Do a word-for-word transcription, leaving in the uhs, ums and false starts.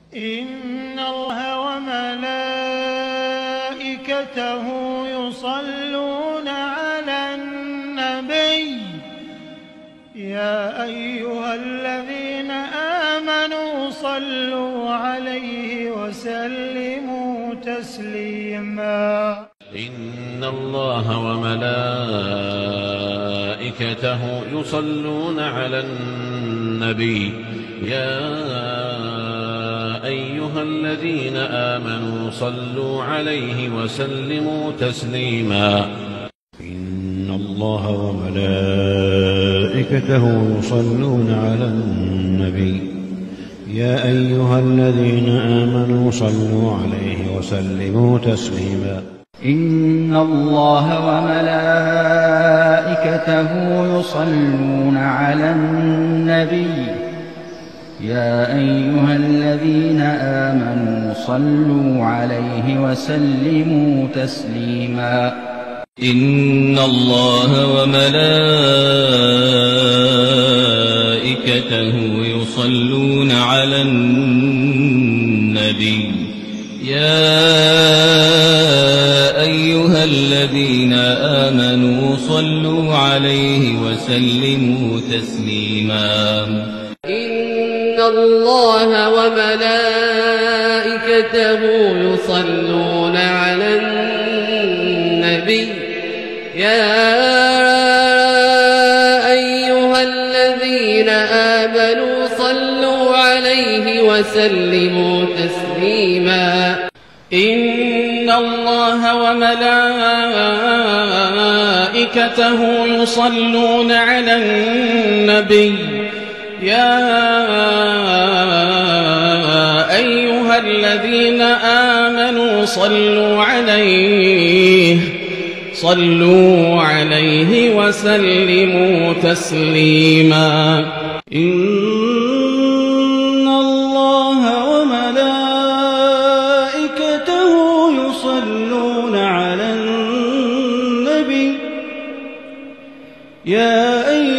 إن الله وملائكته يصلون على النبي يا أيها الذين آمنوا صلوا عليه وسلموا تسليما. إن الله وملائكته يصلون على النبي يا أيها الذين آمنوا صلوا عليه وسلموا تسليما. إن الله وملائكته يصلون على النبي يا أيها الذين آمنوا صلوا عليه وسلموا تسليما. إن الله وملائكته يصلون على النبي يا أيها الذين آمنوا صلوا عليه وسلموا تسليما. إن الله وملائكته يصلون على النبي يا أيها الذين آمنوا صلوا عليه وسلموا تسليما. إن الله وملائكته يصلون على النبي يا أيها الذين آمنوا صلوا عليه وسلموا تسليما. إن الله وملائكته يصلون على النبي يا أيها الذين آمنوا صلوا عليه صلوا عليه وسلموا تسليما. إن الله وملائكته يصلون على النبي يا أيها